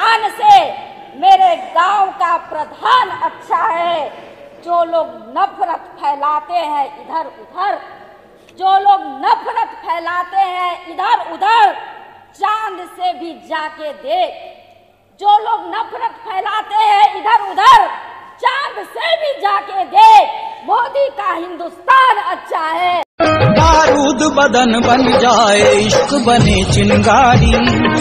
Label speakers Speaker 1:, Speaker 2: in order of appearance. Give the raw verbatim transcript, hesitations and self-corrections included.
Speaker 1: प्रधान से मेरे गांव का प्रधान अच्छा है। जो लोग नफरत फैलाते हैं इधर उधर, जो लोग नफरत फैलाते हैं इधर उधर, चांद से भी जाके देख। जो लोग नफरत फैलाते हैं इधर उधर, चांद से भी जाके देख। मोदी का हिंदुस्तान अच्छा है।
Speaker 2: बारूद बदन बन जाए, इश्क बने चिंगारी।